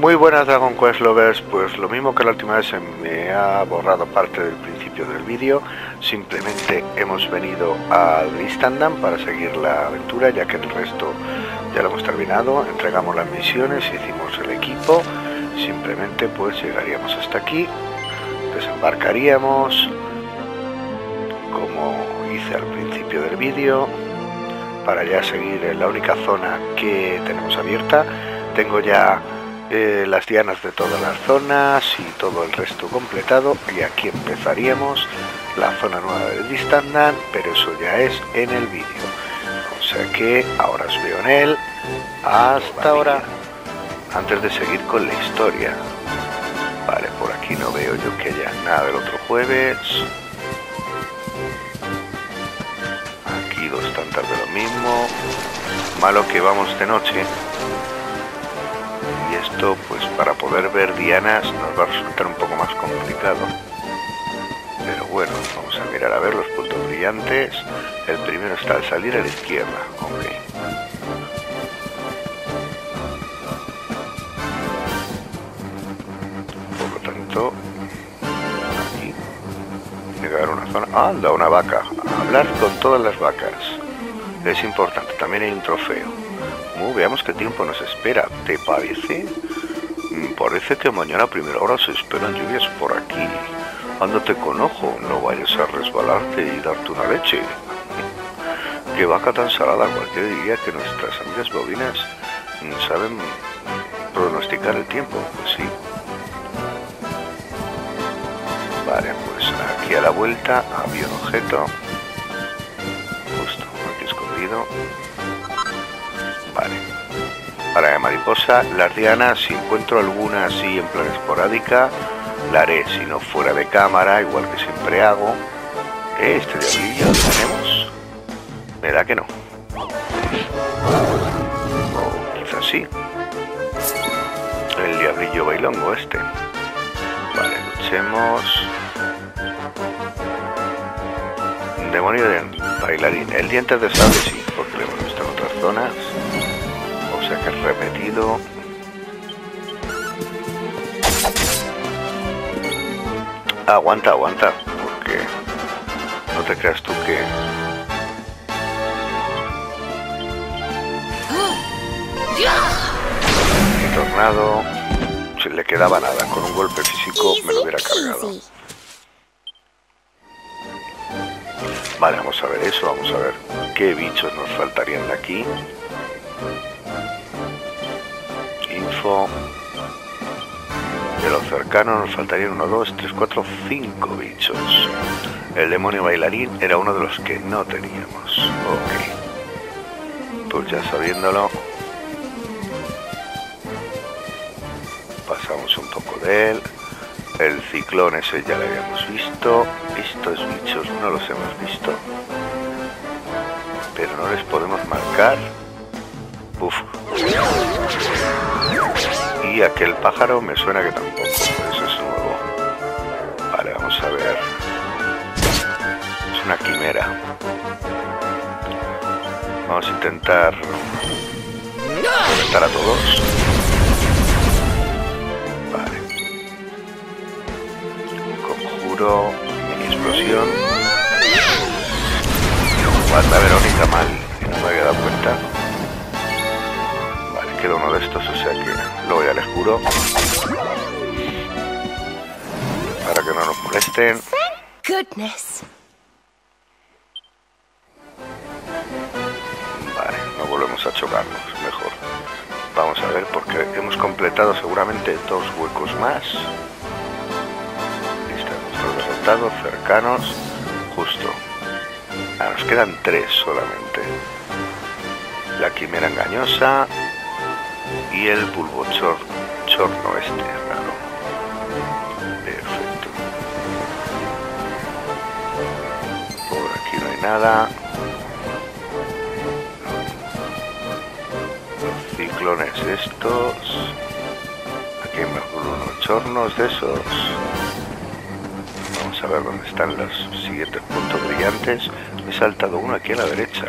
Muy buenas Dragon Quest Lovers, pues lo mismo que la última vez se me ha borrado parte del principio del vídeo. Simplemente hemos venido a Distandam para seguir la aventura, ya que el resto ya lo hemos terminado. Entregamos las misiones, hicimos el equipo. Simplemente pues llegaríamos hasta aquí, desembarcaríamos como hice al principio del vídeo, para ya seguir en la única zona que tenemos abierta. Tengo ya las dianas de todas las zonas y todo el resto completado, y aquí empezaríamos la zona nueva de Distandam, pero eso ya es en el vídeo, o sea que ahora os veo en él. Hasta ahora. Antes de seguir con la historia, vale, por aquí no veo yo que haya nada del otro jueves. Aquí dos tantas de lo mismo. Malo que vamos de noche. Y esto, pues para poder ver dianas nos va a resultar un poco más complicado. Pero bueno, vamos a mirar a ver los puntos brillantes. El primero está al salir a la izquierda, ok. Por lo tanto, aquí tiene que haber una zona. ¡Anda, una vaca! Hablar con todas las vacas. Es importante, también hay un trofeo. Veamos qué tiempo nos espera. ¿Te parece? Parece que mañana a primera hora se esperan lluvias por aquí. Ándate con ojo, no vayas a resbalarte y darte una leche. Qué vaca tan salada, cualquiera diría que nuestras amigas bovinas saben pronosticar el tiempo. Pues sí. Vale, pues aquí a la vuelta había un objeto. Justo aquí escondido. Vale. Para la mariposa, las dianas, si encuentro alguna así en plan esporádica, la haré, si no fuera de cámara, igual que siempre hago. Este diablillo lo tenemos. Me da que no. O quizás sí. El diablillo bailongo este. Vale, luchemos. Demonio de bailarín. El diente de sable sí, porque lo hemos visto en otras zonas. O sea que es repetido. Aguanta, aguanta, porque no te creas tú que... Mi tornado, si le quedaba nada, con un golpe físico me lo hubiera cargado. Vale, vamos a ver eso, vamos a ver qué bichos nos faltarían de aquí. Info. De los cercanos nos faltarían 1, 2, 3, 4, 5 bichos. El demonio bailarín era uno de los que no teníamos. Ok. Pues ya sabiéndolo, pasamos un poco de él. El ciclón ese ya lo habíamos visto. Estos bichos no los hemos visto, pero no les podemos marcar. Uf. Y aquel pájaro me suena que tampoco, por eso es nuevo. Vale, vamos a ver. Es una quimera. Vamos a intentar reventar a todos. Vale. Conjuro, mini explosión. Guarda Verónica mal, que no me había dado cuenta. Queda uno de estos, o sea que luego ya les juro para que no nos molesten. Vale, no volvemos a chocarnos, mejor. Vamos a ver, porque hemos completado seguramente 2 huecos más. Listo, nuestros resultados cercanos, justo. Nos quedan 3 solamente. La quimera engañosa y el bulbo chorno este, raro. Perfecto. Por aquí no hay nada. Los ciclones estos. Aquí hay mejor unos chornos de esos. Vamos a ver dónde están los siguientes puntos brillantes. Me he saltado uno aquí a la derecha.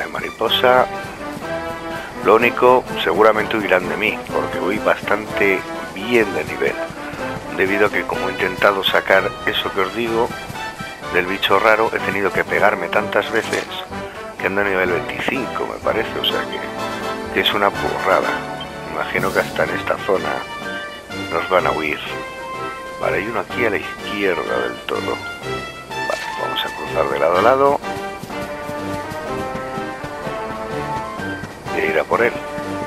hay mariposa. Lo único, seguramente huirán de mí, porque voy bastante bien de nivel, debido a que como he intentado sacar eso que os digo del bicho raro, he tenido que pegarme tantas veces que ando a nivel 25, me parece, o sea que es una burrada. Imagino que hasta en esta zona nos van a huir. Vale, hay uno aquí a la izquierda del todo. Vale, vamos a cruzar de lado a lado y ir a por él.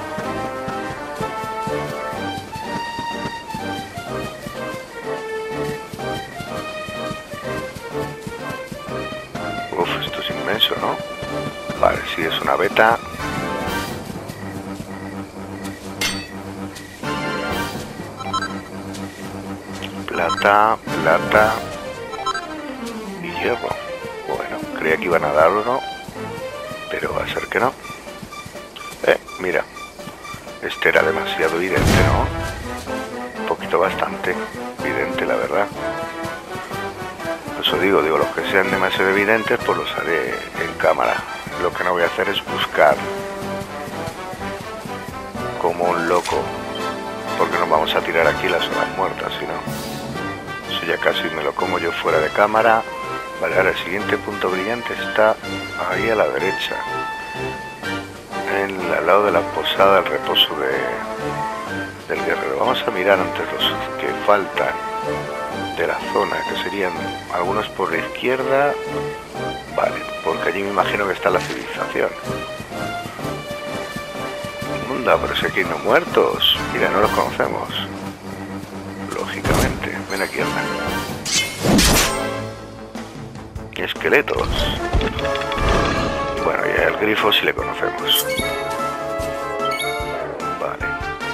Uf, esto es inmenso, ¿no? Vale, sí, es una beta. Plata, plata y hierro. Bueno, creía que iban a dar oro, pero va a ser que no. Mira, este era demasiado evidente, ¿no? Un poquito bastante evidente, la verdad. Eso digo, los que sean demasiado evidentes, pues los haré en cámara. Lo que no voy a hacer es buscar como un loco, porque nos vamos a tirar aquí las horas muertas, si no. Eso ya casi me lo como yo fuera de cámara. Vale, ahora el siguiente punto brillante está ahí a la derecha, al lado de la posada, el reposo del guerrero. Vamos a mirar antes los que faltan de la zona, que serían algunos por la izquierda. Vale, porque allí me imagino que está la civilización. Anda, pero si aquí hay no muertos. Mira, no los conocemos. Lógicamente. Ven aquí, anda. Esqueletos. Bueno, y el grifo sí le conocemos. Vale.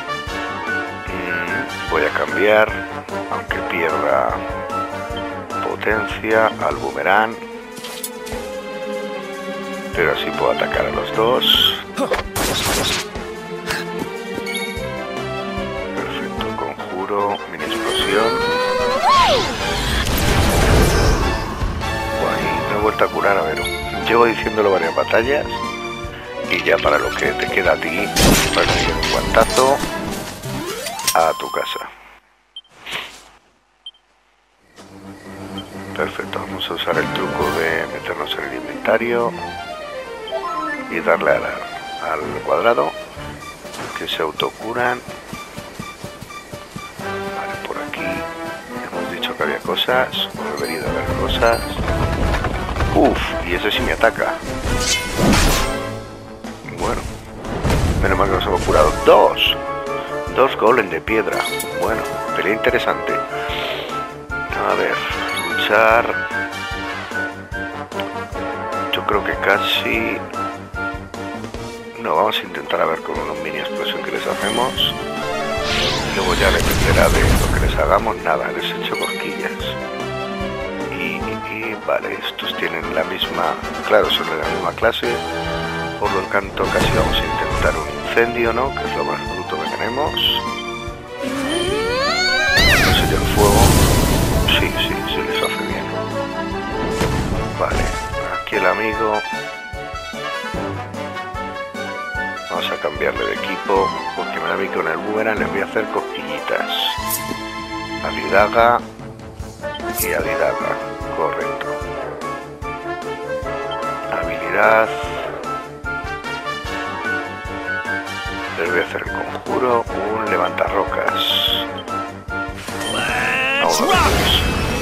Voy a cambiar, aunque pierda potencia, al boomerang. Pero así puedo atacar a los dos. Perfecto, conjuro, mini explosión. Bueno, me he vuelto a curar, a ver. Llevo diciéndolo varias batallas. Y ya para lo que te queda a ti, para que un guantazo a tu casa. Perfecto, vamos a usar el truco de meternos en el inventario y darle al cuadrado, que se autocuran. Vale, por aquí hemos dicho que había cosas, o debería de haber cosas. Uf, y ese sí me ataca. Bueno, menos mal que nos hemos curado. Dos golem de piedra. Bueno, pelea interesante. A ver, luchar. Yo creo que casi... No, vamos a intentar a ver con unos mini explosión que les hacemos. Y luego ya dependerá de lo que les hagamos. Nada, les he hecho cosquillas. Y vale, estos tienen la misma... Claro, son de la misma clase. Por lo tanto, casi vamos a intentar un incendio, ¿no? Que es lo más bruto que tenemos. No sé, el fuego. Sí, les hace bien. Vale, aquí el amigo. Vamos a cambiarle de equipo, porque me da a mí con el boomerang les voy a hacer cosquillitas. Alidaga y alidaga, correcto. Habilidad. Les voy a hacer el conjuro, un levantarrocas. Vamos a verlos.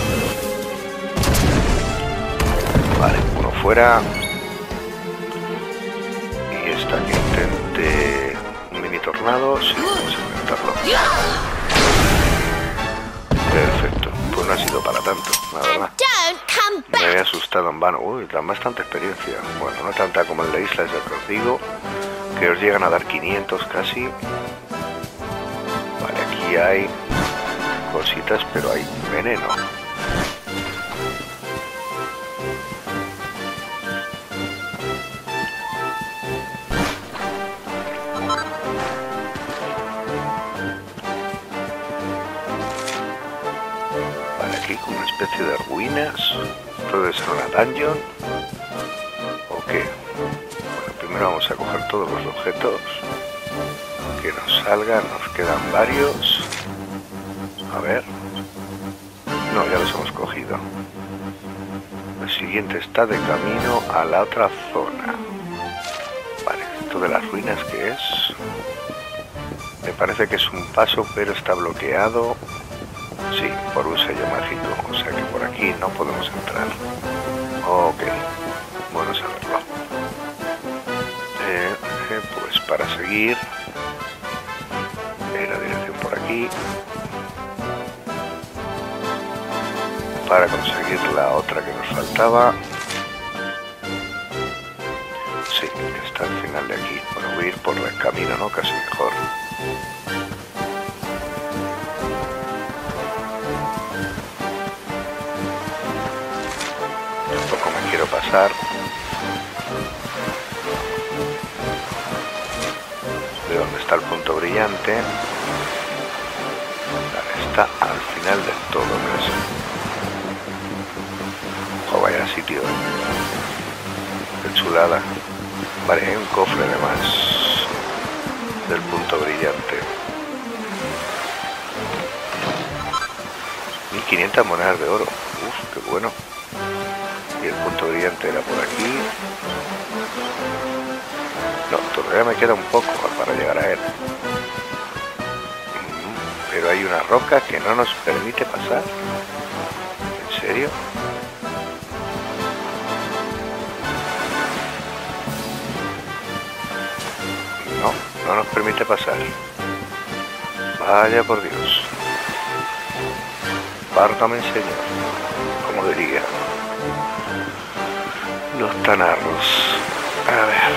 Vale, uno fuera. Y esta que intente un mini tornado. Sí, vamos a intentarlo. Perfecto, pues no ha sido para tanto, la verdad. Me había asustado en vano. Uy, dan bastante experiencia. Bueno, no tanta como en la isla, es lo que os digo, que os llegan a dar 500 casi. Vale, aquí hay cositas, pero hay veneno. Vale, aquí con una especie de ruinas. Puede ser una dungeon. ¿O qué? Bueno, Primero vamos a coger todos los objetos que nos salgan, nos quedan varios. A ver. No, ya los hemos cogido. El siguiente está de camino a la otra zona. Vale, esto de las ruinas, ¿qué es? Me parece que es un paso, pero está bloqueado. Sí, por un sello mágico. O sea que por aquí no podemos entrar. Ok, bueno saberlo. Pues para seguir, la dirección por aquí. Para conseguir la otra que nos faltaba. Sí, está al final de aquí. Bueno, voy a ir por el camino, ¿no? Casi mejor. Tampoco me quiero pasar. De dónde está el punto brillante. Vale, está al final del todo, ¿no? Oh, vaya sitio. Qué chulada. Vale, hay un cofre además del punto brillante. 1500 monedas de oro. Uf, qué bueno. Y el punto brillante era por aquí. No, todavía me queda un poco para llegar a él. Pero hay una roca que no nos permite pasar. ¿En serio? No nos permite pasar. Vaya por Dios. Válgame, Señor. Como diría los tanarros. A ver.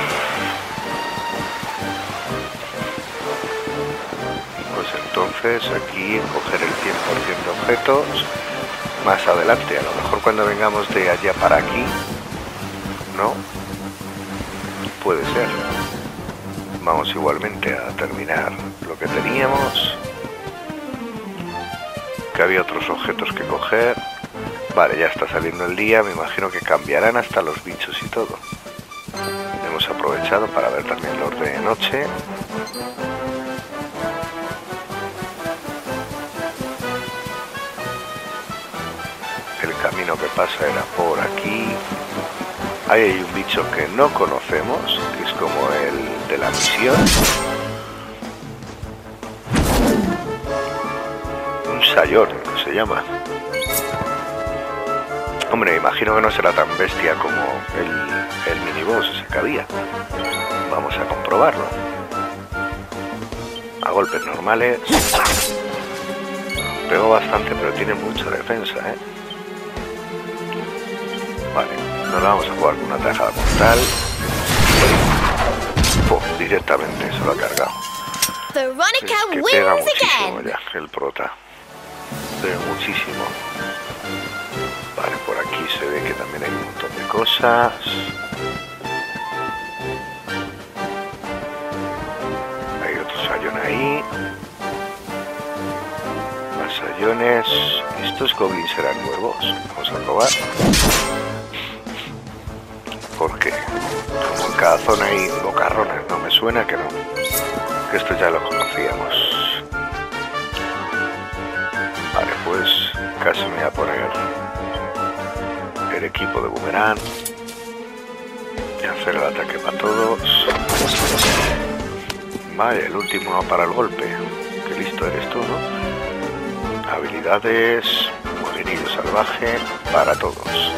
Pues entonces aquí coger el 100% de objetos. Más adelante, a lo mejor cuando vengamos de allá para aquí. No. Puede ser. Vamos igualmente a terminar lo que teníamos. Que había otros objetos que coger. Vale, ya está saliendo el día. Me imagino que cambiarán hasta los bichos y todo. Hemos aprovechado para ver también los de noche. El camino que pasa era por aquí. Ahí hay un bicho que no conocemos, que es como el de la misión. Un sayón, se llama. Hombre, imagino que no será tan bestia como el miniboss ese que había. Vamos a comprobarlo. A golpes normales. Pegó bastante, pero tiene mucha defensa, ¿eh? Vale, nos la vamos a jugar con una tajada mortal. Directamente se lo ha cargado. Es que pega muchísimo ya, el prota. Pega muchísimo. Vale, por aquí se ve que también hay un montón de cosas. Hay otro sayón ahí. Más sayones. ¿Estos goblins serán nuevos? Vamos a probar. Porque como en cada zona hay bocarrones, no me suena que no. Que esto ya lo conocíamos. Vale, pues casi me voy a poner el equipo de boomerang y hacer el ataque para todos. Vale, el último no para el golpe. Qué listo eres tú, ¿no? Habilidades, molinillo salvaje para todos.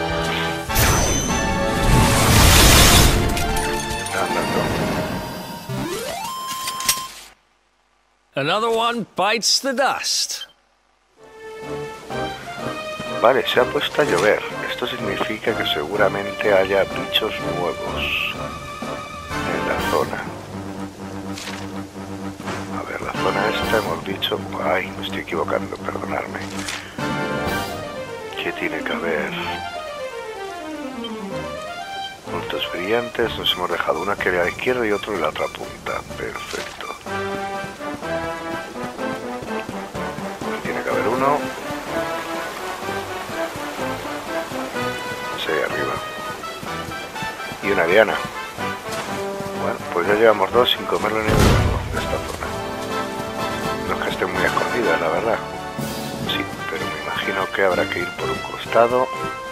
Another one bites the dust. Vale, se ha puesto a llover. Esto significa que seguramente haya bichos nuevos en la zona. A ver, la zona esta hemos dicho... Ay, me estoy equivocando, perdonadme. ¿Qué tiene que haber? Puntos brillantes, nos hemos dejado una que a la izquierda y otro en la otra punta. Perfecto. Tiene que haber uno. Sí, arriba. Y una diana. Bueno, pues ya llevamos 2 sin comerlo ni uno de esta zona. No es que esté muy escondida, la verdad. Sí, pero me imagino que habrá que ir por un costado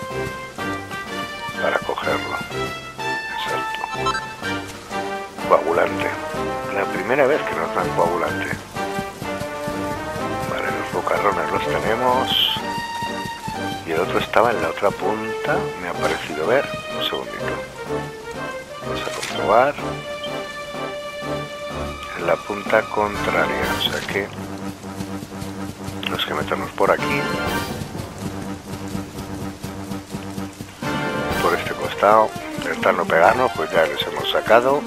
para cogerlo. Exacto. Coagulante. La primera vez que nos dan coagulante. Vale, los bocarrones los tenemos. Y el otro estaba en la otra punta. Me ha parecido ver. Un segundito. Vamos a comprobar. En la punta contraria. O sea que tenemos que meternos por aquí. Por este costado. Intentar no pegarnos, pues ya les hemos sacado.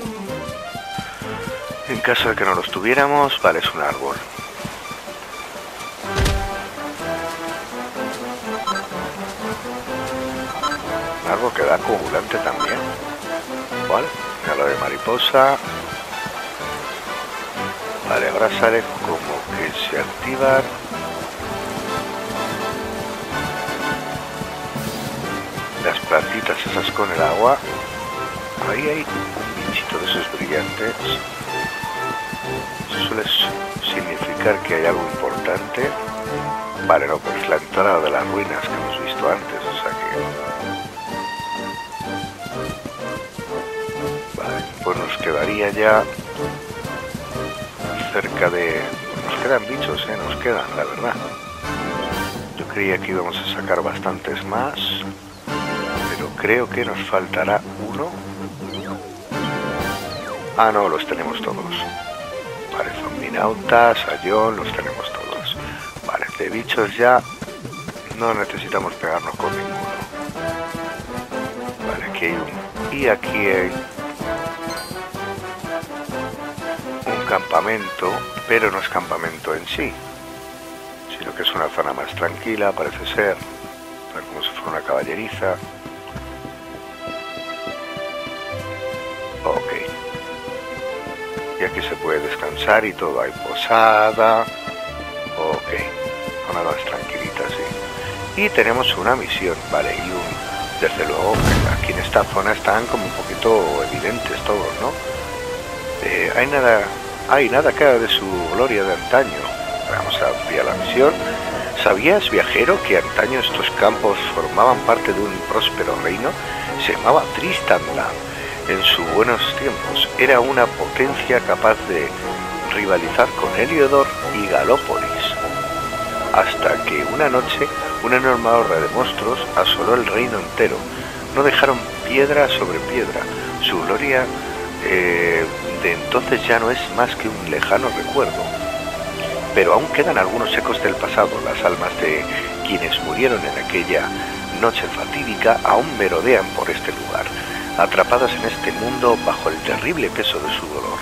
En caso de que no los tuviéramos, vale, es un árbol. Un árbol que da coagulante también. Vale, ya lo de mariposa. Vale, ahora sale como que se activan. Las plantitas esas con el agua. Ahí hay un bichito de esos brillantes. Eso suele significar que hay algo importante. Vale, no, pues la entrada de las ruinas que hemos visto antes, o sea que... Vale, pues nos quedaría ya cerca de... Nos quedan bichos, nos quedan, la verdad. Yo creía que íbamos a sacar bastantes más, pero creo que nos faltará uno. Ah, no, los tenemos todos. Vale, zombinautas, sayón, los tenemos todos. Vale, de bichos ya no necesitamos pegarnos con ninguno. Vale, aquí hay un... Y aquí hay un campamento, pero no es campamento en sí, sino que es una zona más tranquila, parece ser, como si fuera una caballeriza. Ok. Y aquí se puede descansar y todo, hay posada. Ok, zona más tranquilita, sí. Y tenemos una misión, vale, y desde luego, aquí en esta zona están como un poquito evidentes todos, ¿no? Hay nada que haga de su gloria de antaño. Vamos a ampliar la misión. ¿Sabías, viajero, que antaño estos campos formaban parte de un próspero reino? Se llamaba Tristanland. En sus buenos tiempos era una potencia capaz de rivalizar con Heliodor y Galópolis. Hasta que una noche una enorme horda de monstruos asoló el reino entero. No dejaron piedra sobre piedra. Su gloria de entonces ya no es más que un lejano recuerdo. Pero aún quedan algunos ecos del pasado. Las almas de quienes murieron en aquella noche fatídica aún merodean por este lugar, atrapadas en este mundo bajo el terrible peso de su dolor.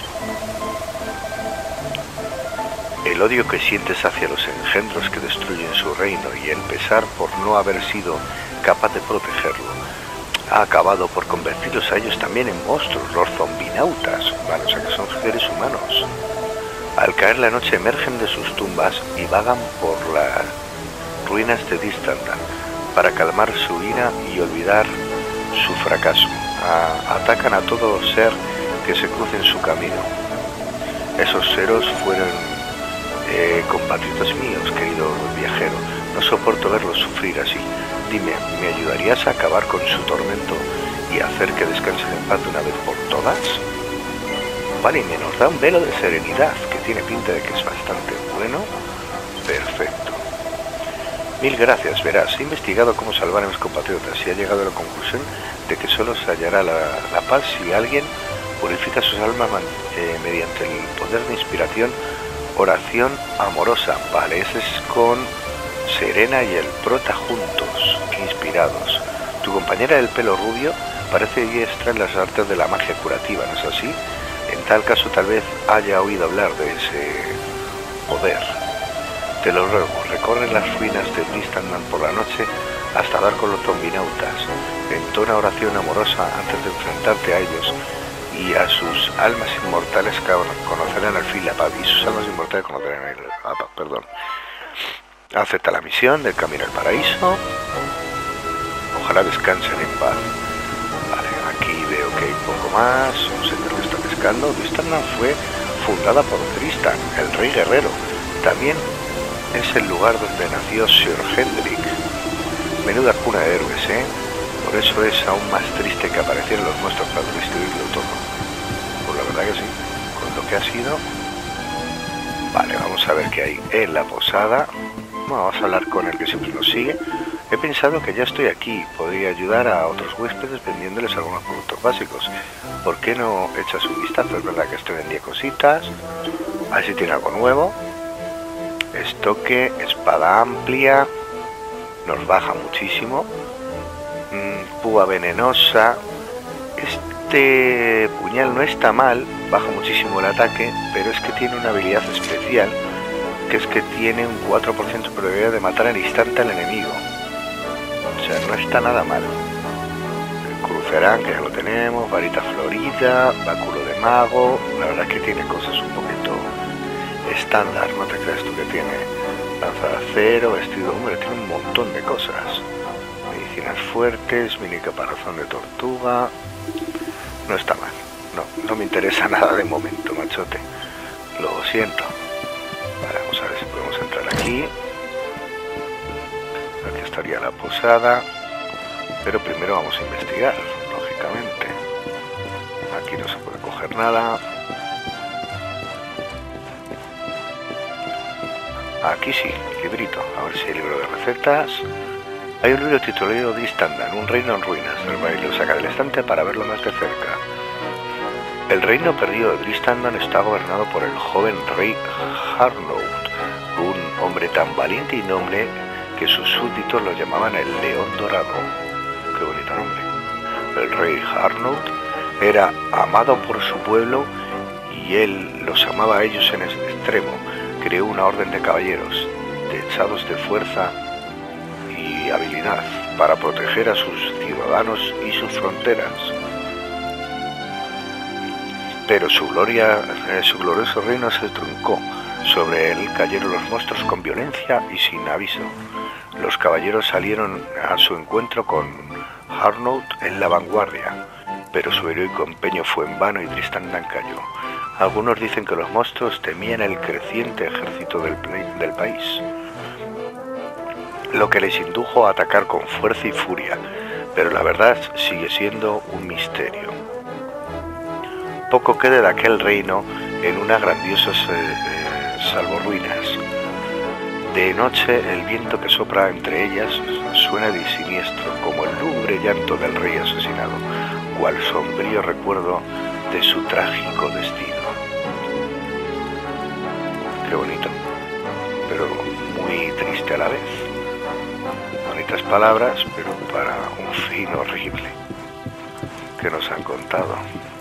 El odio que sientes hacia los engendros que destruyen su reino y el pesar por no haber sido capaz de protegerlo ha acabado por convertirlos a ellos también en monstruos, los zombinautas, ¿vale? O sea que son seres humanos. Al caer la noche emergen de sus tumbas y vagan por las ruinas de Tristanland para calmar su ira y olvidar su fracaso. Atacan a todo ser que se cruce en su camino. Esos seres fueron compatriotas míos, querido viajero. No soporto verlos sufrir así. Dime, ¿me ayudarías a acabar con su tormento y hacer que descansen en paz de una vez por todas? Vale, y me nos da un velo de serenidad, que tiene pinta de que es bastante bueno. Perfecto. Mil gracias, verás, he investigado cómo salvar a mis compatriotas y he llegado a la conclusión de que solo se hallará la paz si alguien purifica sus almas mediante el poder de inspiración, oración amorosa. Vale, ese es con Serena y el prota juntos, inspirados. Tu compañera del pelo rubio parece diestra en las artes de la magia curativa, ¿no es así? En tal caso tal vez haya oído hablar de ese poder. Te lo ruego, recorre las ruinas de Tristanland por la noche hasta dar con los zombinautas. Entona oración amorosa antes de enfrentarte a ellos y a sus almas inmortales que conocerán al fin la paz. Y sus almas inmortales conocerán la paz, perdón. Acepta la misión del camino al paraíso. Ojalá descansen en paz. Vale, aquí veo que hay un poco más. Un señor que está descansando. buscando, Dristan fue fundada por Tristan, el rey guerrero. También es el lugar donde nació Sir Hendrik. Menuda cuna de héroes, ¿eh? Por eso es aún más triste que aparecieran los monstruos para destruirlo todo. Pues la verdad que sí, con lo que ha sido... Vale, vamos a ver qué hay en la posada. Bueno, vamos a hablar con el que siempre nos sigue. He pensado que ya estoy aquí, podría ayudar a otros huéspedes vendiéndoles algunos productos básicos. ¿Por qué no echas un vistazo? Es verdad que estoy vendiendo cositas. A ver si tiene algo nuevo. Estoque, espada amplia. Nos baja muchísimo. Púa venenosa. Este puñal no está mal, baja muchísimo el ataque, pero es que tiene una habilidad especial, que es que tiene un 4% de probabilidad de matar al instante al enemigo. O sea, no está nada mal. El crucerán, que ya lo tenemos, varita florida, báculo de mago, la verdad es que tiene cosas un poquito estándar, no te creas tú que tiene lanza de acero, vestido, hombre, tiene un montón de cosas. Medicinas fuertes, mini caparazón de tortuga. No está mal, no me interesa nada de momento, machote. Lo siento. Vale, vamos a ver si podemos entrar aquí. Aquí estaría la posada. Pero primero vamos a investigar, lógicamente. Aquí no se puede coger nada. Aquí sí, librito. A ver si hay libro de recetas. Hay un libro titulado Dristan, un reino en ruinas. El baile lo saca del estante para verlo más de cerca. El reino perdido de Dristan está gobernado por el joven rey Harnout, un hombre tan valiente y noble que sus súbditos lo llamaban el León Dorado. Qué bonito nombre. El rey Harnout era amado por su pueblo y él los amaba a ellos en extremo. Creó una orden de caballeros, dechados de fuerza y habilidad, para proteger a sus ciudadanos y sus fronteras. Pero su glorioso reino se truncó. Sobre él cayeron los monstruos con violencia y sin aviso. Los caballeros salieron a su encuentro con Harnout en la vanguardia, pero su heroico empeño fue en vano y Dristan cayó. Algunos dicen que los monstruos temían el creciente ejército del país, lo que les indujo a atacar con fuerza y furia, pero la verdad sigue siendo un misterio. Poco queda de aquel reino en una grandiosa salvorruinas. De noche el viento que sopla entre ellas suena de siniestro como el lúgubre llanto del rey asesinado, cual sombrío recuerdo de su trágico destino. Qué bonito, pero muy triste a la vez. Bonitas palabras, pero para un fin horrible que nos han contado.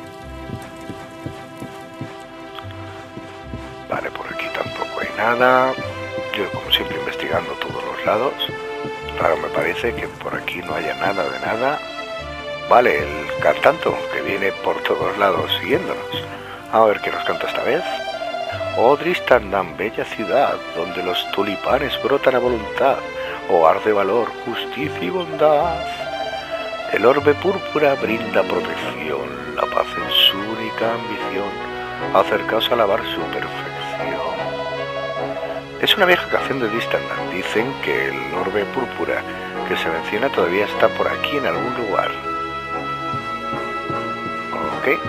Vale, por aquí tampoco hay nada. Yo, como siempre, investigando todos los lados. Raro me parece que por aquí no haya nada de nada. Vale, el cantante que viene por todos lados siguiéndonos. A ver qué nos canta esta vez. Oh Dristan, bella ciudad, donde los tulipanes brotan a voluntad, hogar de valor, justicia y bondad. El orbe púrpura brinda protección, la paz en su única ambición. Acercaos a alabar su perfección. Es una vieja canción de Dristan. Dicen que el orbe púrpura que se menciona todavía está por aquí en algún lugar. Ok.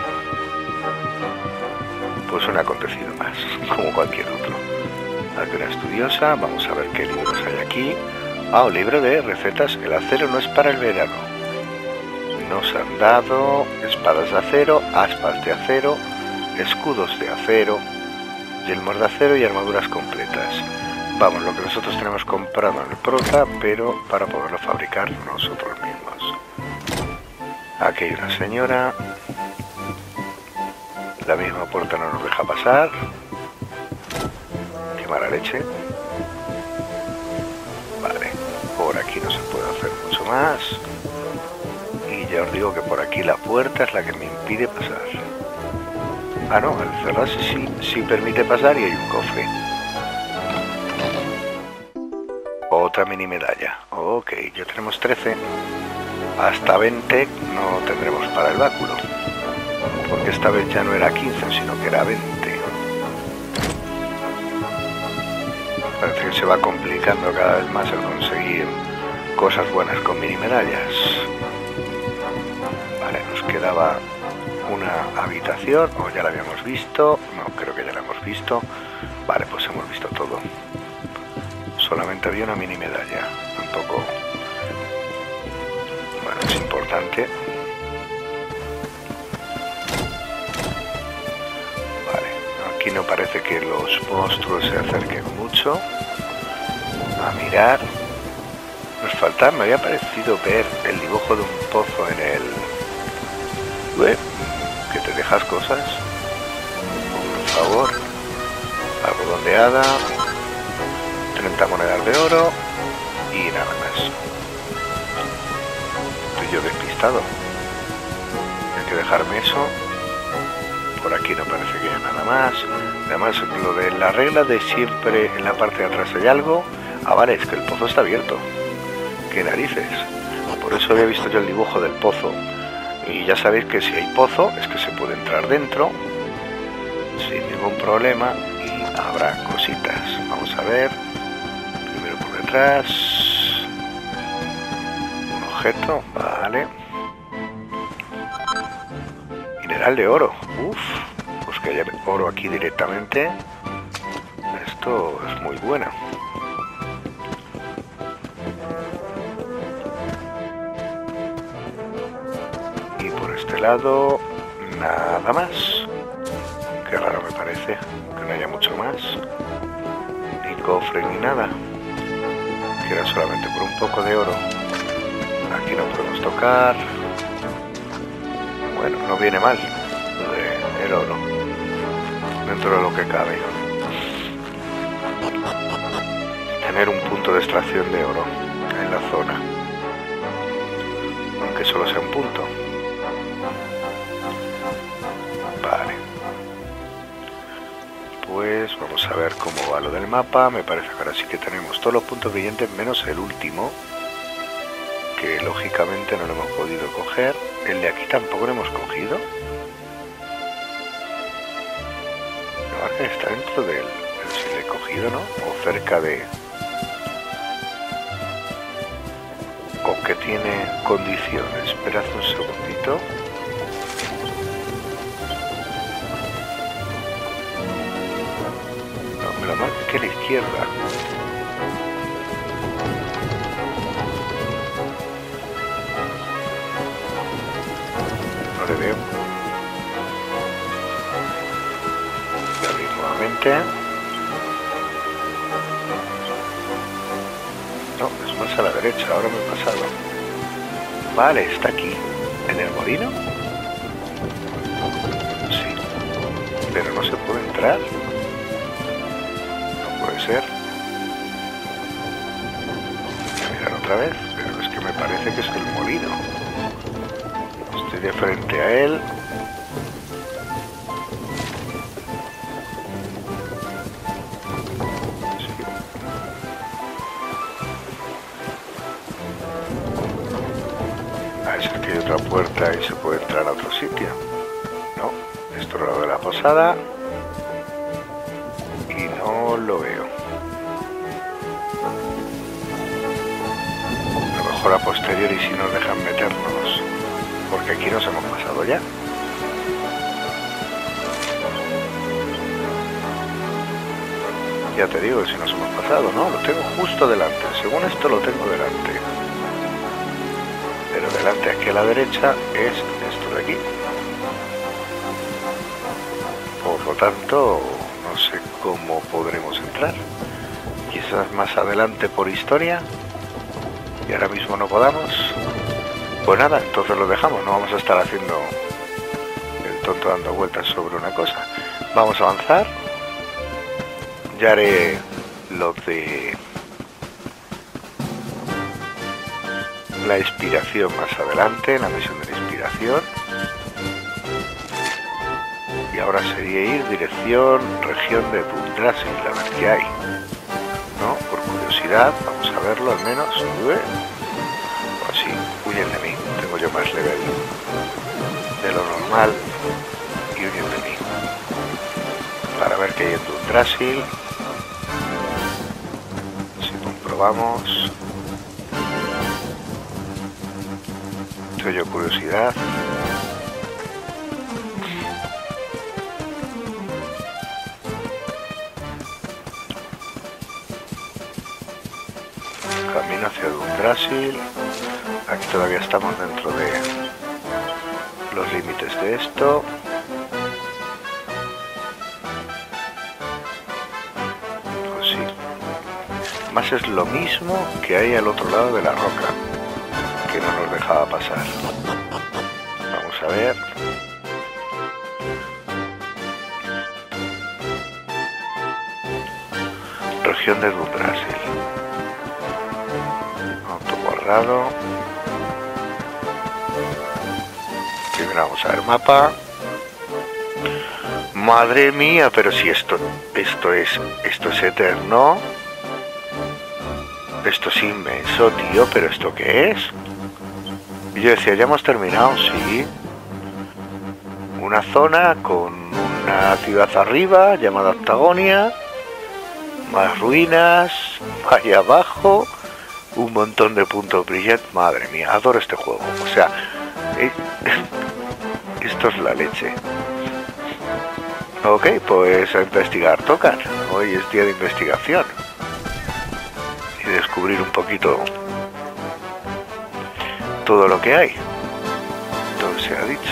Pues un acontecido más, como cualquier otro. Aquí una estudiosa, vamos a ver qué libros hay aquí. Un libro de recetas. El acero no es para el verano. Nos han dado espadas de acero, aspas de acero, escudos de acero, yelmos de acero y armaduras completas. Vamos, lo que nosotros tenemos comprado en el prota, pero para poderlo fabricar nosotros mismos. Aquí hay una señora. La misma puerta no nos deja pasar. Qué mala leche. Vale, por aquí no se puede hacer mucho más. Y ya os digo que por aquí la puerta es la que me impide pasar. Ah, no, al cerrarse sí permite pasar y hay un cofre. Otra mini medalla. Ok, ya tenemos 13. Hasta 20 no tendremos para el báculo. porque esta vez ya no era 15, sino que era 20. Parece que se va complicando cada vez más el conseguir cosas buenas con mini medallas. Vale, nos quedaba una habitación, o ya la habíamos visto. No, creo que ya la hemos visto. Vale, pues hemos visto todo. Solamente había una mini medalla. Tampoco... Bueno, es importante. Vale, aquí no parece que los monstruos se acerquen mucho. A mirar. Nos falta, me había parecido ver el dibujo de un pozo en el... que te dejas cosas. Por favor. Algodón de hada. 30 monedas de oro. Y nada más. Estoy yo despistado. Hay que dejarme eso. Por aquí no parece que haya nada más. Además, lo de la regla de siempre en la parte de atrás hay algo. Ah, vale, es que el pozo está abierto. ¡Qué narices! Por eso había visto yo el dibujo del pozo. Y ya sabéis que si hay pozo, es que se puede entrar dentro sin ningún problema y habrá cositas. Vamos a ver. Primero por detrás. Un objeto, vale. Mineral de oro. Uf, pues que haya oro aquí directamente. Esto es muy bueno. Y por este lado, nada más. Qué raro me parece que no haya mucho más. Ni cofre ni nada. Que era solamente por un poco de oro. Aquí no podemos tocar. Bueno, no viene mal lo del oro. Dentro de lo que cabe. Tener un punto de extracción de oro en la zona. Aunque solo sea un punto. Vale. Pues vamos a ver cómo va lo del mapa. Me parece que ahora sí que tenemos todos los puntos brillantes menos el último, que lógicamente no lo hemos podido coger. El de aquí tampoco lo hemos cogido. No, está dentro del... si lo he cogido, ¿no? O cerca de... o que tiene condiciones. Esperad un segundito. No, me lo marca aquí a la izquierda. No le veo. Voy a abrir nuevamente. No, es más a la derecha, ahora me he pasado. Vale, está aquí. ¿En el molino? Sí. Pero no se puede entrar. No puede ser. Voy a mirar otra vez, pero es que me parece que es el molino. Estoy de frente a él. Hay otra puerta y se puede entrar a otro sitio. No, esto es lo de la posada y no lo veo. A lo mejor a posteriori si nos dejan meternos, porque aquí nos hemos pasado ya. Ya te digo que si nos hemos pasado, ¿no? Lo tengo justo delante. Según esto lo tengo delante. Pero delante aquí a la derecha es esto de aquí. Por lo tanto, no sé cómo podremos entrar. Quizás más adelante por historia. Y ahora mismo no podamos. Pues nada, entonces lo dejamos. No vamos a estar haciendo el tonto dando vueltas sobre una cosa. Vamos a avanzar. Ya haré lo de... la inspiración más adelante, la misión de la inspiración. Y ahora sería ir dirección región de Dundrasil, a ver qué hay. ¿No? Por curiosidad, vamos a verlo al menos. Así, huyen de mí, tengo yo más level de lo normal. y huyen de mí. Para ver qué hay en Dundrasil. Si comprobamos. Tengo curiosidad. Camino hacia Dundrasil. Aquí todavía estamos dentro de los límites de esto. Pues sí. Más es lo mismo que hay al otro lado de la roca, que no nos dejaba pasar. Vamos a ver. Región de Dundrasil. Autoborrado. Primero vamos a ver mapa. Madre mía, pero si esto es eterno. Esto es inmenso, tío, pero ¿esto qué es? Y yo decía, ya hemos terminado, sí. Una zona con una ciudad arriba llamada Octagonia, más ruinas, ahí abajo, un montón de puntos brillantes. Madre mía, adoro este juego. O sea, esto es la leche. Ok, pues a investigar tocan. Hoy es día de investigación. Y descubrir un poquito todo lo que hay. Todo se ha dicho.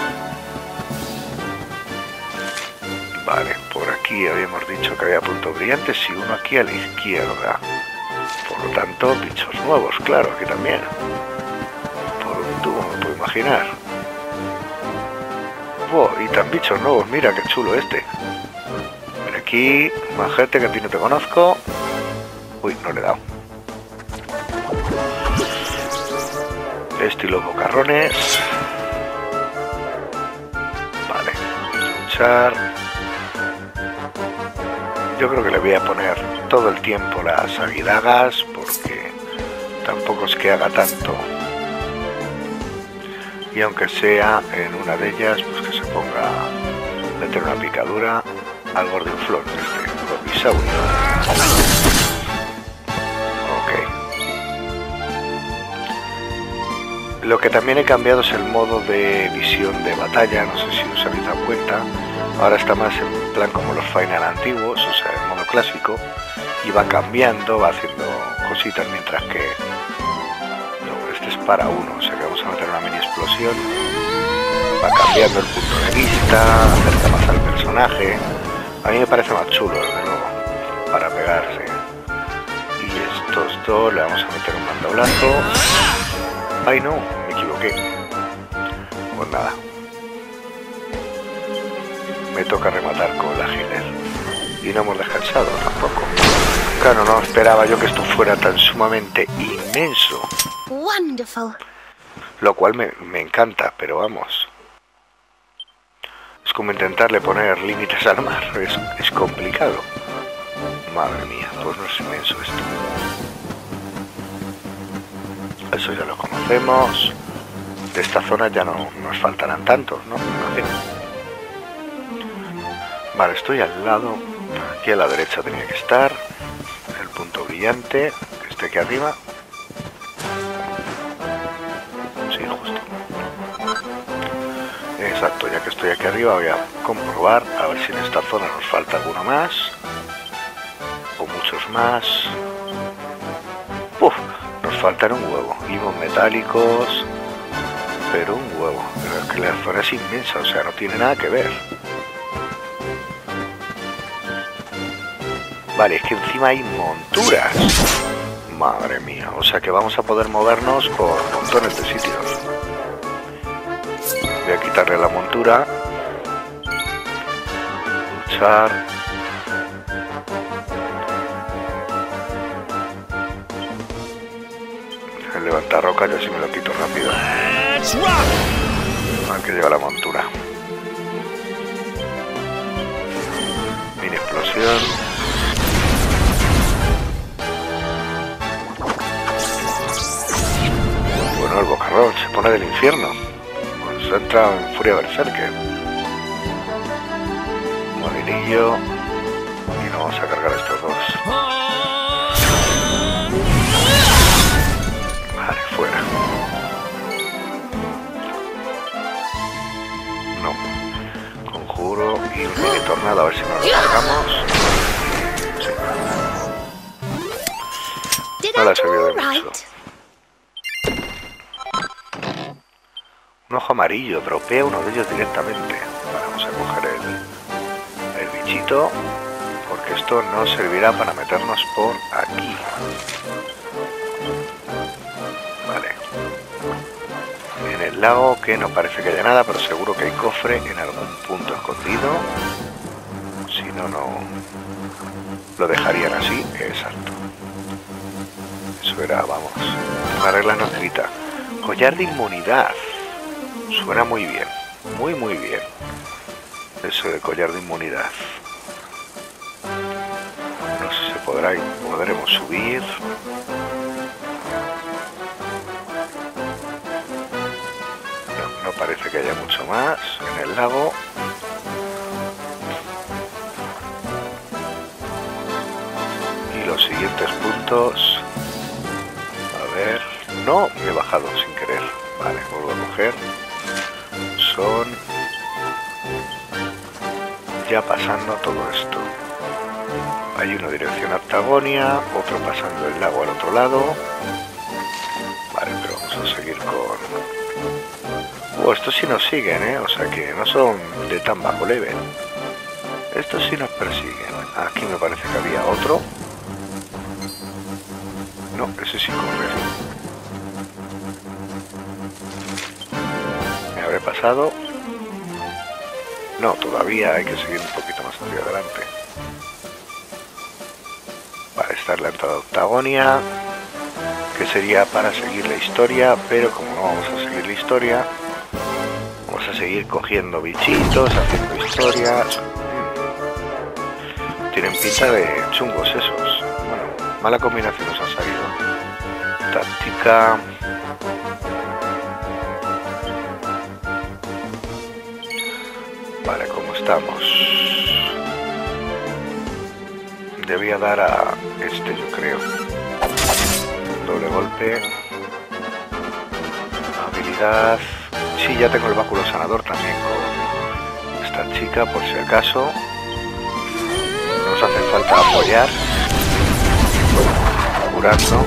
Vale, por aquí habíamos dicho que había puntos brillantes y uno aquí a la izquierda. Por lo tanto, bichos nuevos, claro, aquí también. Por un tubo, me puedo imaginar. Wow, y tan bichos nuevos, mira qué chulo este. Ven aquí, más gente que a ti no te conozco. Uy, no le he dado. Estilo bocarrones. Vale, luchar. Yo creo que le voy a poner todo el tiempo las aguidagas porque tampoco es que haga tanto. Y aunque sea en una de ellas, pues que se ponga a meter una picadura al gordinflón este, Gobisaurus. Ok. Lo que también he cambiado es el modo de visión de batalla, no sé si os habéis dado cuenta. Ahora está más en plan como los Final antiguos, o sea, en modo clásico, y va cambiando, va haciendo cositas mientras que... No, este es para uno, o sea que vamos a meter una mini explosión. Va cambiando el punto de vista, acerca más al personaje. A mí me parece más chulo, desde luego, para pegarse. Y estos dos le vamos a meter un mandoblazo. ¡Ay no! Me equivoqué. Pues nada. Me toca rematar con la Healer. Y no hemos descansado tampoco. Claro, no esperaba yo que esto fuera tan sumamente inmenso. Wonderful. Lo cual me encanta, pero vamos. Es como intentarle poner límites al mar. Es complicado. Madre mía, pues no es inmenso esto. Eso ya lo conocemos. De esta zona ya no nos faltarán tantos, ¿no? Vale, estoy al lado. Aquí a la derecha tenía que estar. El punto brillante, que esté aquí arriba. Sí, justo. Exacto, ya que estoy aquí arriba voy a comprobar a ver si en esta zona nos falta alguno más. O muchos más. Uf, nos faltan un huevo. Limos metálicos. Pero un huevo. Pero es que la zona es inmensa, o sea, no tiene nada que ver. Vale, es que encima hay monturas. Madre mía, o sea que vamos a poder movernos por montones de sitios. Voy a quitarle la montura. Luchar. El levantar roca yo sí me lo quito rápido. Aquí lleva la montura. Mini explosión. Bueno, el bocarrón se pone del infierno. Pues ha entrado en furia berserker. Molinillo. Y no vamos a cargar estos dos. Vale, fuera. No. Conjuro y un mini tornado, a ver si nos lo cargamos. Sí. No la ha servido de mucho. Un ojo amarillo, dropea uno de ellos directamente. Vale, vamos a coger el bichito, porque esto nos servirá para meternos por aquí. Vale. En el lago, que no parece que haya nada, pero seguro que hay cofre en algún punto escondido. Si no, no lo dejarían así. Exacto. Eso era, vamos, una regla no escrita. Collar de inmunidad. Suena muy bien, muy bien. Eso de collar de inmunidad. No sé si podremos subir. No parece que haya mucho más en el lago. Y los siguientes puntos. A ver. No, me he bajado sin querer. Vale, vuelvo a coger. Son ya pasando todo esto. Hay uno dirección a Patagonia, otro pasando el lago al otro lado. Vale, pero vamos a seguir con... estos sí nos siguen, o sea que no son de tan bajo level. Estos sí nos persiguen. Aquí me parece que había otro. No, ese sí corre. Me habré pasado. No, todavía hay que seguir un poquito más hacia adelante. Vale, esta es la entrada de Octagonia, que sería para seguir la historia, pero como no vamos a seguir la historia, vamos a seguir cogiendo bichitos, haciendo historias. Tienen pinta de chungos esos. Bueno, mala combinación nos ha salido. Táctica. Vale, ¿cómo estamos? Debía dar a este, yo creo. Doble golpe. Habilidad. Sí, ya tengo el báculo sanador también con esta chica, por si acaso. Nos hace falta apoyar. Curando.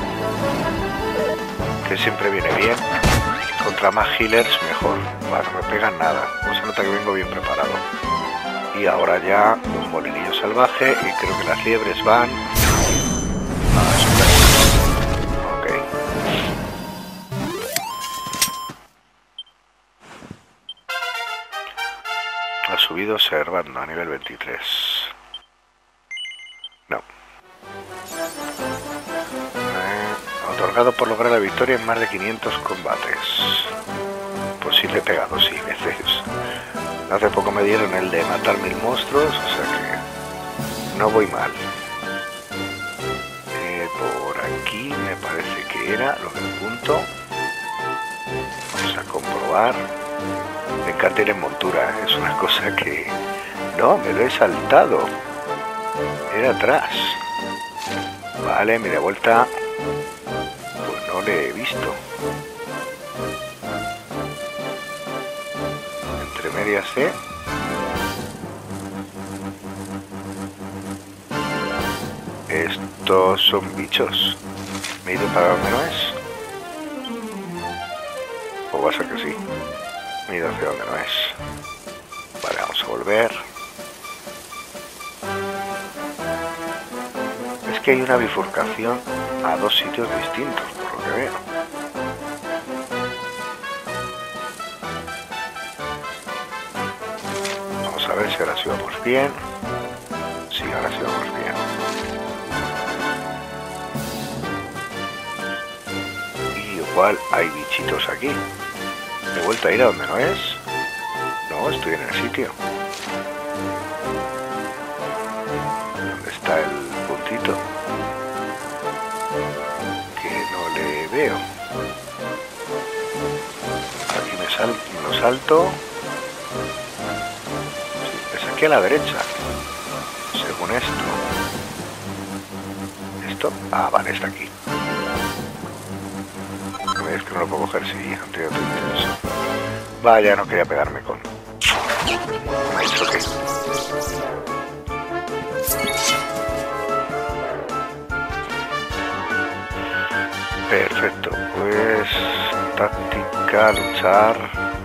Que siempre viene bien. Contra más healers mejor. Vale, no me pegan nada. No se nota que vengo bien preparado. Y ahora ya un molinillo salvaje. Y creo que las liebres van a su casa. Ok. Ha subido observando a nivel 23. No. Otorgado por lograr la victoria en más de 500 combates. Pues sí le he pegado 6 veces. Hace poco me dieron el de matar 1000 monstruos, o sea que no voy mal. Por aquí me parece que era lo del punto. Vamos a comprobar. Me encanta ir en montura, es una cosa que... No, me lo he saltado. Era atrás. Vale, media vuelta. Pues no le he visto. Entre medias, Estos son bichos. ¿Me he ido para donde no es? O va a ser que sí. Me he ido hacia donde no es. Vale, vamos a volver. Es que hay una bifurcación a 2 sitios distintos, por lo que veo. Vamos a ver si ahora sí vamos bien. Sí, ahora sí vamos bien. Y igual hay bichitos aquí. ¿He vuelto a ir a donde no es? No, estoy en el sitio. ¿Dónde está el puntito? Que no le veo. Aquí nos salto. Sí, es aquí a la derecha. Según esto. ¿Esto? Ah, vale, está aquí. Es que no lo puedo coger, sí, antídoto intenso. Vaya, no quería pegarme con... Me ha dicho que... Perfecto, pues... táctica, luchar...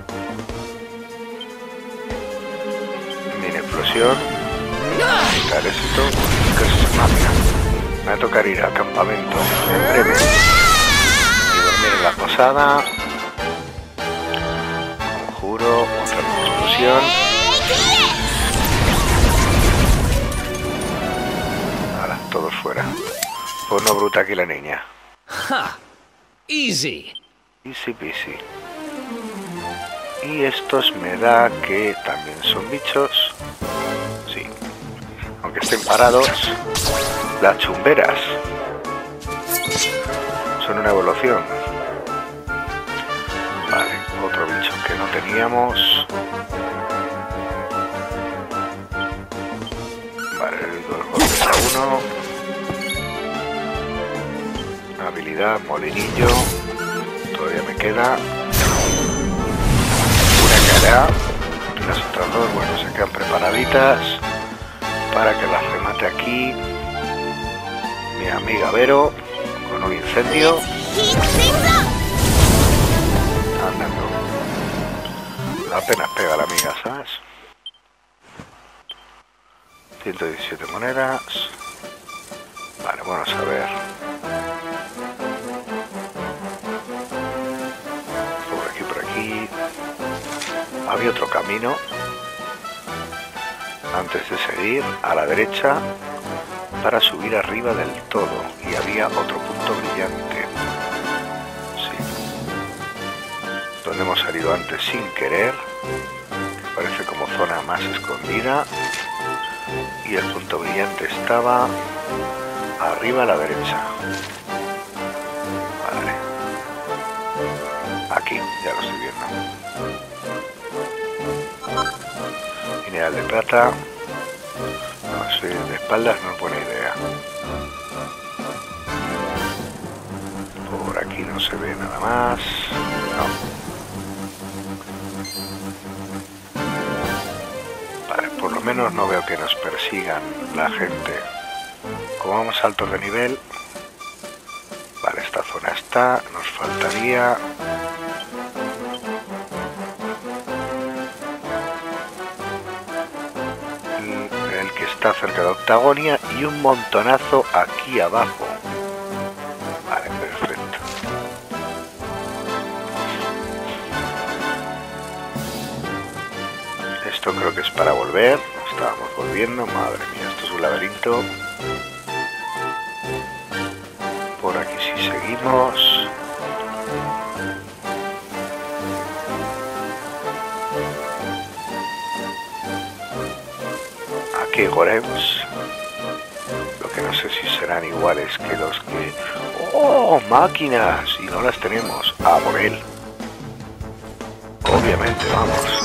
Mini explosión... Quitar éxito... ¿Qué es esa máquina? Me va a tocar ir al campamento en breve. Y dormir en la posada... Conjuro, otra explosión... Ahora, todos fuera. Pues no bruta aquí la niña. Ha! Easy. Easy peasy. Y estos me da que también son bichos. Sí. Aunque estén parados. Las chumberas. Son una evolución. Vale, otro bicho que no teníamos. Vale, dos golpes a uno. Habilidad, molinillo. Todavía me queda una cara. Y las otras dos, bueno, se quedan preparaditas para que las remate aquí mi amiga Vero con un incendio. Andando. Apenas pega la amiga, ¿sabes? 117 monedas. Vale, vamos a ver. Por aquí. Había otro camino. Antes de seguir a la derecha para subir arriba del todo. Y había otro punto brillante. Sí. Donde hemos salido antes sin querer. Parece como zona más escondida. Y el punto brillante estaba arriba a la derecha. Vale. Aquí, ya lo estoy viendo. Mineral de plata. No, soy de espaldas, no es buena idea. Por aquí no se ve nada más. No. Vale, por lo menos no veo que nos persigan la gente. Como vamos altos de nivel. Vale, esta zona está. Nos faltaría... el que está cerca de Octagonia y un montonazo aquí abajo. Vale, perfecto. Esto creo que es para volver. Estábamos volviendo. Madre mía, esto es un laberinto. Por aquí sí seguimos. Aquí hay golems. Lo que no sé si serán iguales que los que... ¡Oh! ¡Máquinas! Y no las tenemos. A por él. Obviamente, vamos.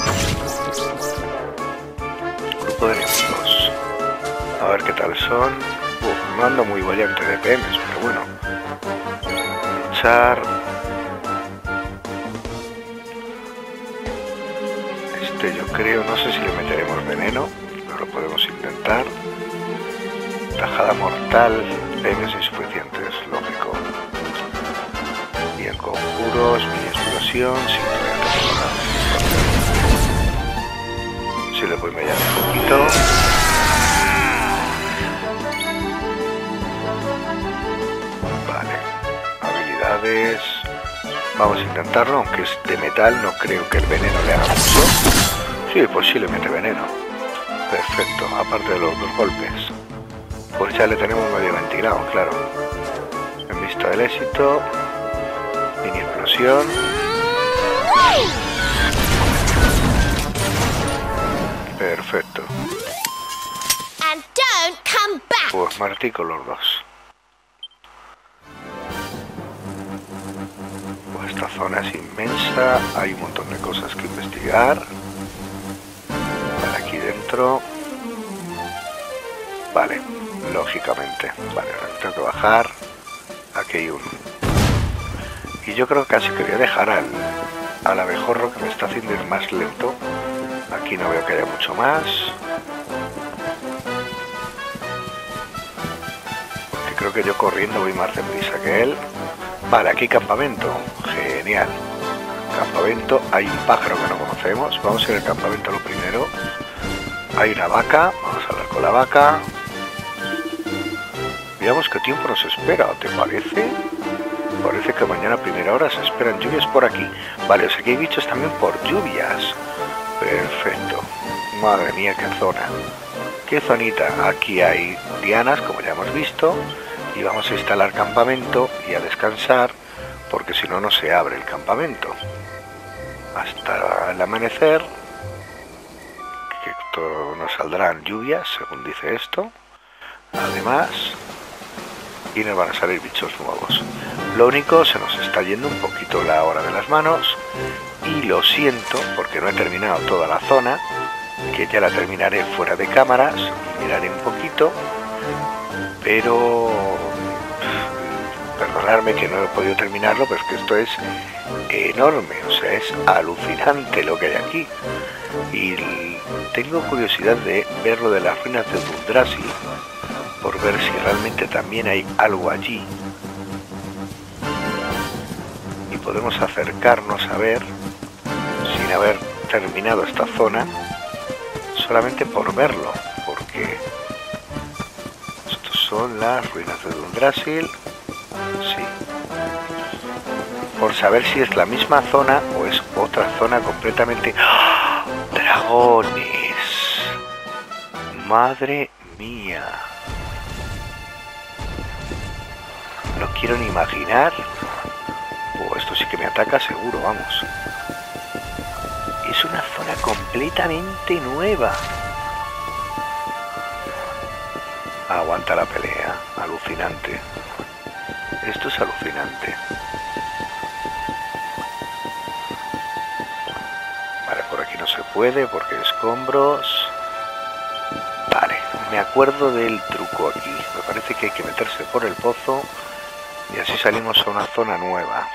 Grupo de enemigos. A ver qué tal son. No ando muy valiente de PMs, pero bueno. Luchar. Este yo creo, no sé si le meteremos veneno, pero lo podemos intentar. Tajada mortal, PMs insuficientes, lógico. Bien, conjuros, mini explosión, sin nada. Si le voy mediar un poquito. Vamos a intentarlo, aunque es de metal, no creo que el veneno le haga mucho. Sí, pues sí le mete veneno. Perfecto, aparte de los dos golpes. Pues ya le tenemos medio ventilado, claro. En vista del éxito, mini explosión. Perfecto. Pues Martí con los dos. esta zona es inmensa, hay un montón de cosas que investigar. Vale, aquí dentro. Vale, lógicamente. Vale, ahora tengo que bajar. Aquí hay un... Y yo creo que casi quería dejar al abejorro, que me está haciendo ir más lento. Aquí no veo que haya mucho más. Porque creo que yo corriendo voy más deprisa que él. Vale, aquí campamento. Genial. Campamento. Hay un pájaro que no conocemos. Vamos a ir al campamento lo primero. Hay una vaca. Vamos a hablar con la vaca. Veamos qué tiempo nos espera. ¿Te parece? Parece que mañana a primera hora se esperan lluvias por aquí. Vale, o sea que hay bichos también por lluvias. Perfecto. Madre mía, qué zona. Qué zonita. Aquí hay dianas, como ya hemos visto. Y vamos a instalar campamento y a descansar, porque si no, no se abre el campamento. Hasta el amanecer, que esto nos saldrán lluvias, según dice esto. Además, y nos van a salir bichos nuevos. Lo único, se nos está yendo un poquito la hora de las manos. Y lo siento, porque no he terminado toda la zona, que ya la terminaré fuera de cámaras y miraré un poquito. Pero perdonadme que no he podido terminarlo, pero es que esto es enorme, o sea, es alucinante lo que hay aquí. Y tengo curiosidad de ver lo de las ruinas de Yggdrasil, por ver si realmente también hay algo allí. Y podemos acercarnos a ver, sin haber terminado esta zona, solamente por verlo, porque son las ruinas de Yggdrasil. Sí. Por saber si es la misma zona o es otra zona completamente... ¡Oh! ¡Dragones! ¡Madre mía! No quiero ni imaginar. Esto sí que me ataca seguro, vamos. Es una zona completamente nueva. Aguanta la pelea, alucinante. Esto es alucinante. Vale, por aquí no se puede porque hay escombros. Vale, me acuerdo del truco aquí. Me parece que hay que meterse por el pozo y así salimos a una zona nueva.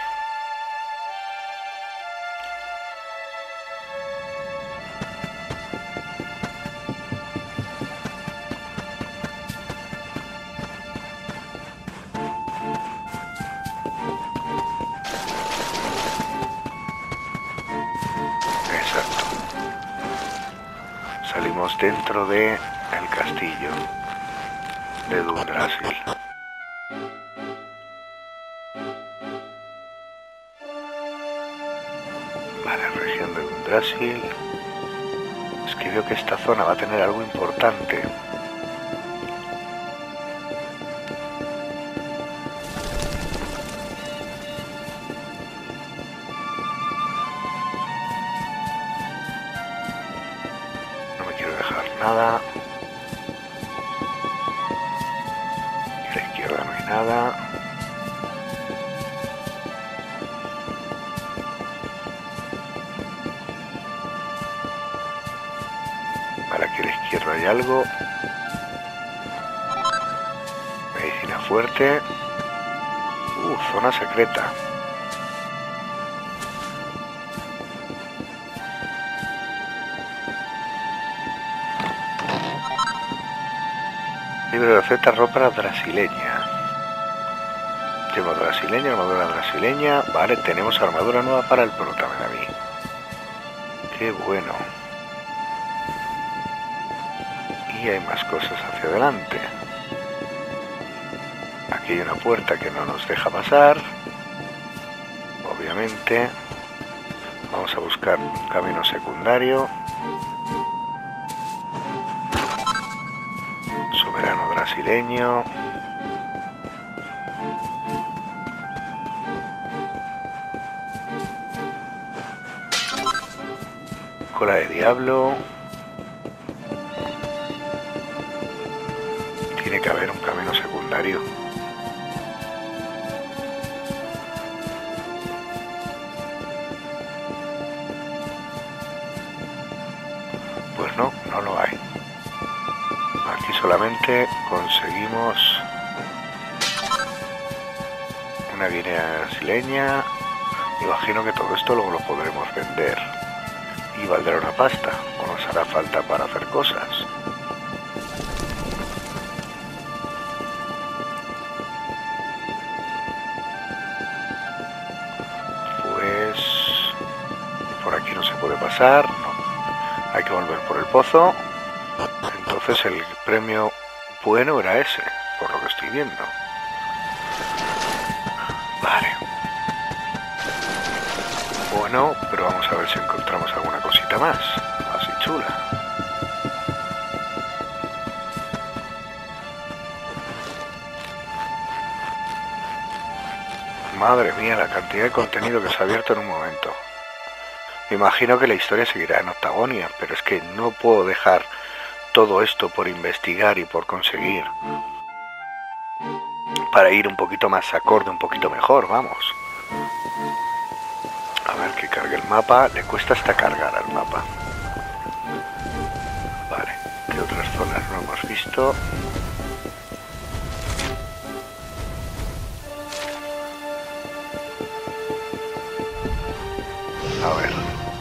Dentro de el castillo de Yggdrasil. Vale, región de Yggdrasil. Es que veo que esta zona va a tener algo importante. Nada. A la izquierda no hay nada. Vale, aquí a la izquierda hay algo. Medicina fuerte. Zona secreta. Libro de recetas, ropa brasileña. Llevo brasileña, armadura brasileña. Vale, tenemos armadura nueva para el prota, a mí. Qué bueno. Y hay más cosas hacia adelante. Aquí hay una puerta que no nos deja pasar. Obviamente. Vamos a buscar un camino secundario. Brasileño. Cola de diablo. Tiene que haber un camino secundario. solamente conseguimos una guinea brasileña. Imagino que todo esto luego lo podremos vender y valdrá una pasta, o nos hará falta para hacer cosas. Pues por aquí no se puede pasar, no. Hay que volver por el pozo. Entonces el premio bueno era ese, por lo que estoy viendo. Vale. Bueno, pero vamos a ver si encontramos alguna cosita más, así chula. Madre mía, la cantidad de contenido que se ha abierto en un momento. Me imagino que la historia seguirá en Octagonia, pero es que no puedo dejar todo esto por investigar y por conseguir, para ir un poquito más acorde, un poquito mejor, vamos. A ver que cargue el mapa. Le cuesta hasta cargar al mapa. Vale, ¿qué otras zonas no hemos visto? A ver,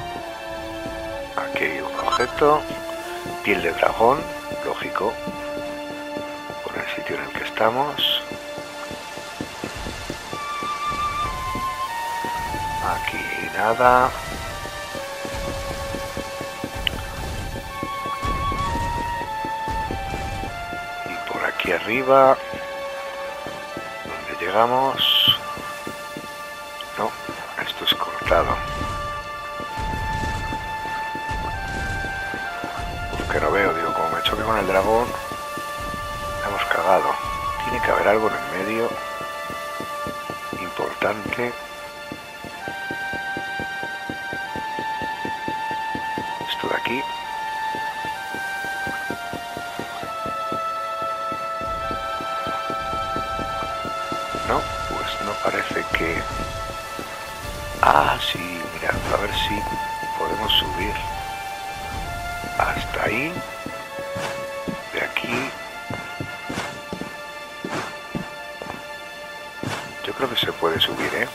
aquí hay un objeto. Piel de dragón, lógico, por el sitio en el que estamos. Aquí nada. Y por aquí arriba, donde llegamos. No, esto es cortado. Que no veo, digo, como me choque con el dragón, hemos cagado. Tiene que haber algo en el medio importante. Esto de aquí. No, pues no parece que... Ah, sí, mira, a ver si podemos subir hasta ahí. De aquí. Yo creo que se puede subir, ¿eh?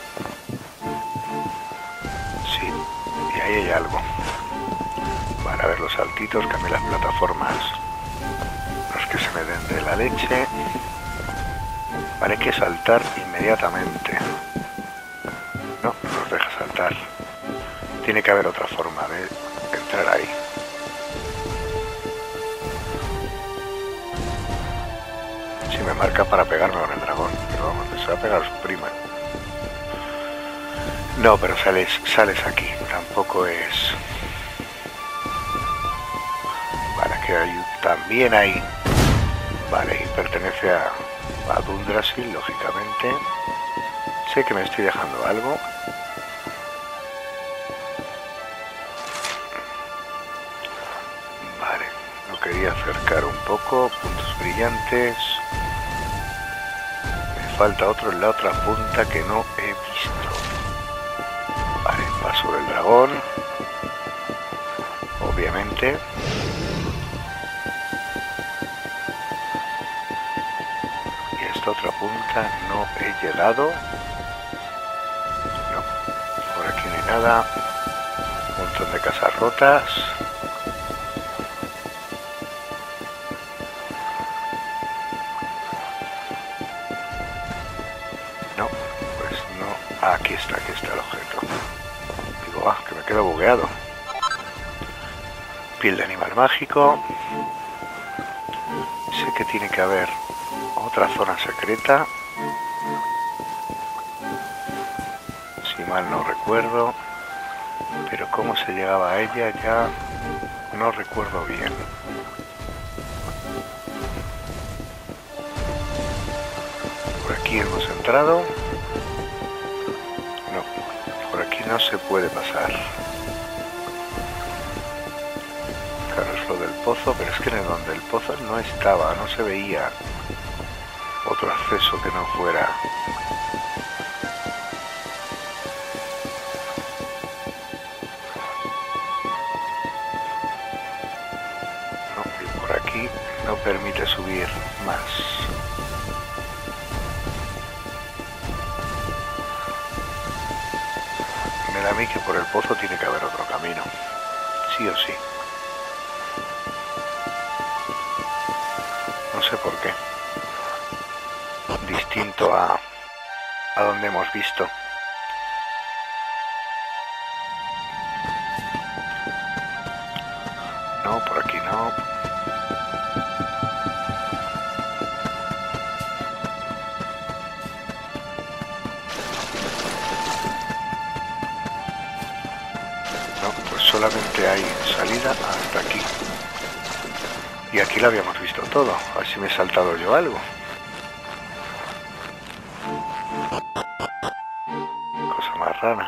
Sí, y ahí hay algo. Vale, a ver los saltitos, que a mí las plataformas no es que se me den de la leche. Vale, hay que saltar inmediatamente. No, no nos deja saltar. Tiene que haber otra forma de entrar ahí. Si me marca para pegarme con el dragón, pero vamos, se va a pegar a su prima. No, pero sales aquí, tampoco es... Vale, que hay, también hay... Vale, y pertenece a Dundrasil, lógicamente. Sé que me estoy dejando algo. Vale, lo quería acercar un poco, puntos brillantes. Me falta otro en la otra punta que no he visto. Vale, paso del dragón. Obviamente. Y esta otra punta no he llegado. No, por aquí no hay nada. Un montón de casas rotas. No, pues no. Ah, aquí está el objeto. Digo, ah, que me quedo bugueado. Piel de animal mágico. Sé que tiene que haber otra zona secreta. Si mal no recuerdo. Pero cómo se llegaba a ella ya no recuerdo bien. Por aquí hemos entrado. No, por aquí no se puede pasar. Claro, es lo del pozo, pero es que en donde el pozo no estaba, no se veía otro acceso que no fuera. No, y por aquí no permite subir más. Me da a mí que por el pozo tiene que haber otro camino, sí o sí. No sé por qué. Distinto a donde hemos visto. No, por aquí no. No, pues solamente hay salida hasta aquí. Y aquí lo habíamos visto todo. A ver si me he saltado yo algo. Cosa más rara.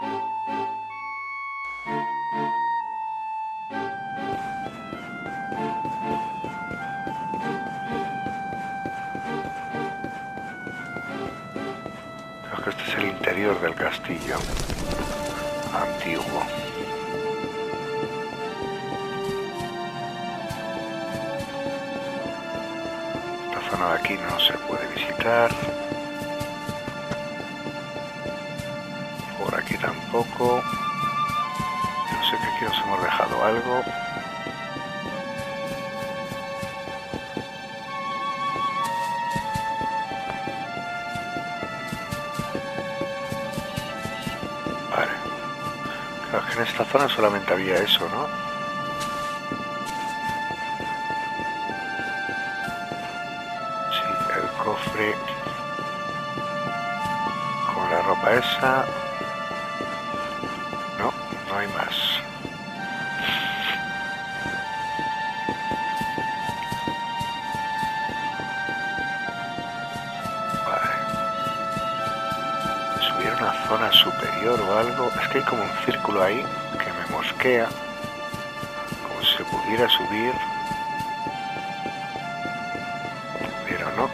Creo que este es el interior del castillo antiguo. Esta zona de aquí no se puede visitar. Por aquí tampoco. No sé qué aquí nos hemos dejado algo. Vale. Creo que en esta zona solamente había eso, ¿no? Sí, el cofre con la ropa esa. No, no hay más. Una zona superior o algo. Es que hay como un círculo ahí que me mosquea, como si se pudiera subir, pero no.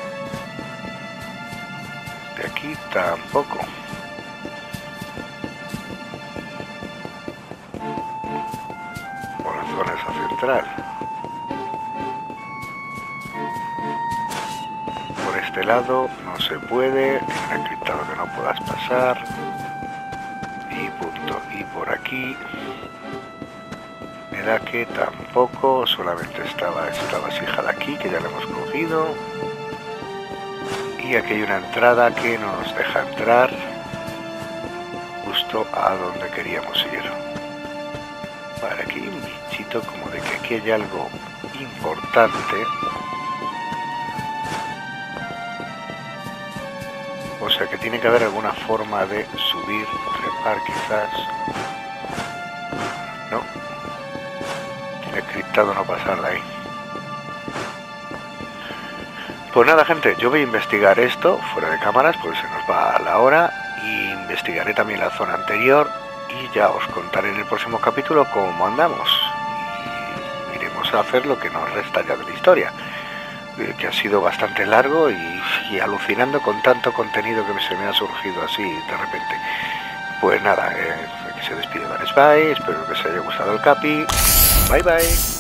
De aquí tampoco. Por la zona esa central. Por este lado no se puede, tiene encriptado que no puedas pasar. Y punto. Y por aquí me da que tampoco, solamente estaba esta vasija de aquí, que ya la hemos cogido. Y aquí hay una entrada que no nos deja entrar justo a donde queríamos ir. Vale, aquí hay un bichito como de que aquí hay algo importante. O sea que tiene que haber alguna forma de subir, trepar quizás. No. Tiene encriptado no pasar de ahí. Pues nada, gente, yo voy a investigar esto fuera de cámaras porque se nos va la hora. Y investigaré también la zona anterior. Y ya os contaré en el próximo capítulo cómo andamos. Y iremos a hacer lo que nos resta ya de la historia. Que ha sido bastante largo y alucinando con tanto contenido que se me ha surgido así de repente. Pues nada, aquí se despide Van Spy, espero que os haya gustado el capi. Bye bye.